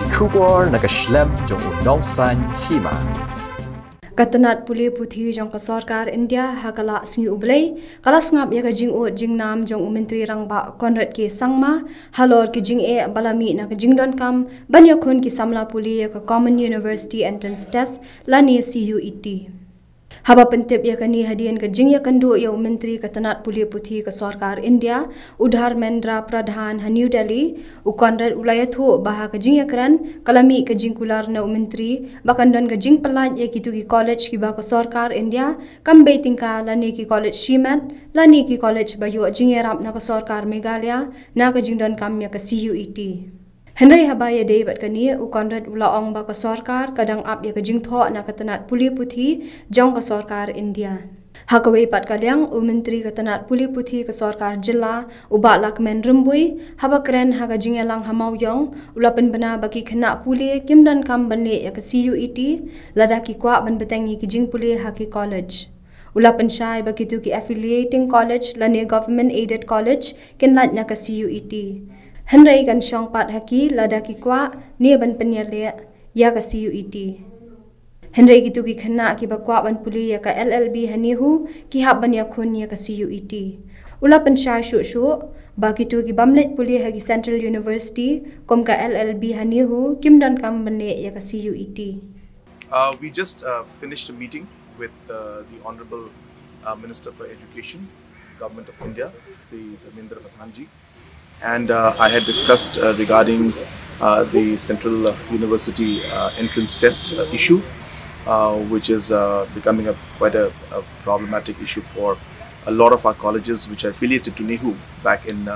Kubor nakaslem jong unongsan hima. Katanat puli puthi jong ka sarkar India hakala singi ublay kalas ngap ya ka jing o jing nam jong menteri rangba Conrad ke sangma halor ki jing e balami na ka jing don kam banya khun ki samla puli ya ka Common University Entrance Test lani CUET haba pentep ya kani hadian ka jing ya kandu ya menteri katanat puli puthi ka sarkar India udhar mendra pradhan ha New Delhi u Conrad ulayathu baha ka jing ya kran kalami ka jing kular na menteri bakandon ka jing palaj ya kitu ki college ki ba ka sarkar India kambe tingka lani ki college shimat lani ki college bayu jing ya rap na ka sarkar Meghalaya na ka jing don kam ya ka CUET Henry habaya David kani u Conrad ulaong ba ka sarkar kadang ap ya ka jing tho na katanat puli puthi jong ka sarkar India Hakaway pat kalyang u menteri katanat puli puthi ka sarkar jilla u ba lakmen rumbui haba kren haga jing lang hamau yong ulapan bana baki khana puli kimdan kam banle ya ka CUET ladaki kwa ban betangi ki jing puli haki college Ulapan syai baki tu ki affiliating college lani government aided college ken lat na ka CUET Henry kan syong pat haki ladaki kwa ni ban penyale ya ka CUET Henry gitu ki khana ki bakwa ban puli ya ka LLB hanihu ki hab ban ya khun ya ka CUET ulapan syai shu baki tu ki bamlet puli hagi Central University kom ka LLB hanihu kimdan kam banle ya ka CUET We just finished a meeting with the Honorable Minister for Education, Government of India, the Dharmendra Pradhanji. And I had discussed regarding the Central University entrance test issue, which is becoming quite a problematic issue for a lot of our colleges which are affiliated to NEHU back in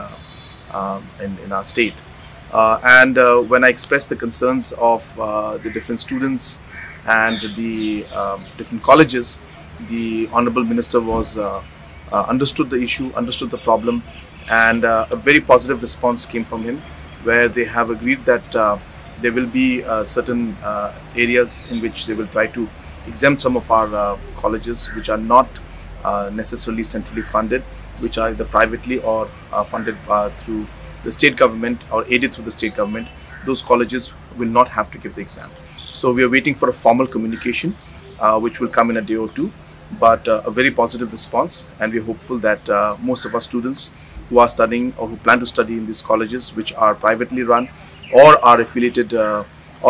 our state. And when I expressed the concerns of the different students and the different colleges, the Honorable Minister was understood the issue, understood the problem, and a very positive response came from him, where they have agreed that there will be certain areas in which they will try to exempt some of our colleges which are not necessarily centrally funded, which are either privately or funded through the state government or aided through the state government. Those colleges will not have to give the exam. So we are waiting for a formal communication which will come in a day or two, but a very positive response, and we are hopeful that most of our students who are studying or who plan to study in these colleges which are privately run or are affiliated or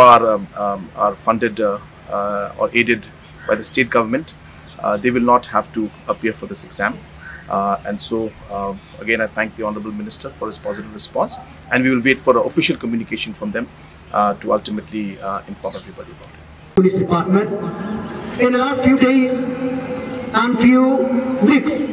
are funded or aided by the state government, they will not have to appear for this exam. And so again I thank the Honorable Minister for his positive response, and we will wait for an official communication from them to ultimately inform everybody about it. Police Department, in the last few days and few weeks,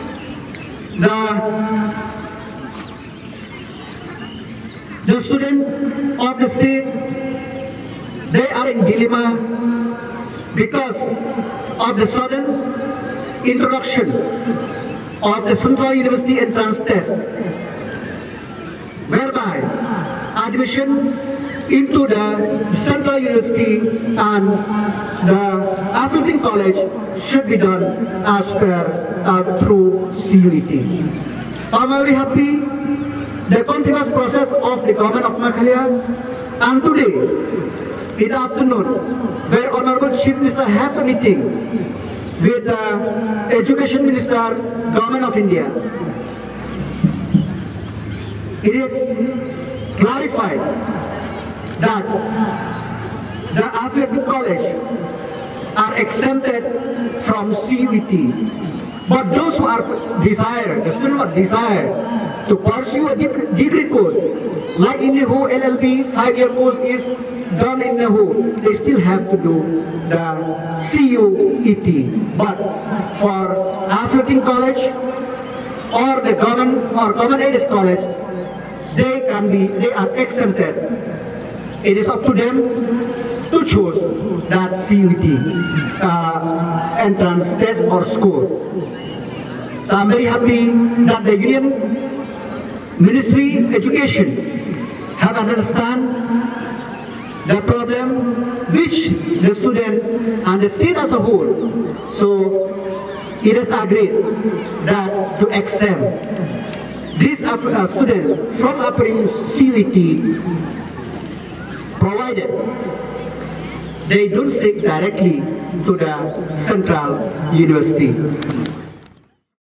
the students of the state, they are in dilemma because of the sudden introduction of the Central University entrance test, whereby admission into the Central University and the affiliating college should be done as per through CUET. I'm very happy the continuous process of the government of Meghalaya, and today in the afternoon, where Honorable Chief Minister have a meeting with the Education Minister, Government of India. It is clarified that the affiliated college are exempted from CUET. But those who are desired, the students who are desired to pursue a degree course, like in NEHU LLB, 5-year course is done in NEHU, they still have to do the CUET. But for affiliating college or the government aided college, they are exempted. It is up to them to choose that CUET entrance test or score. So I'm very happy that the Union Ministry Education have understand the problem which the student and the state as a whole. So it is agreed that to exempt this student from appearing CUET, provide provided they don't seek directly to the central university.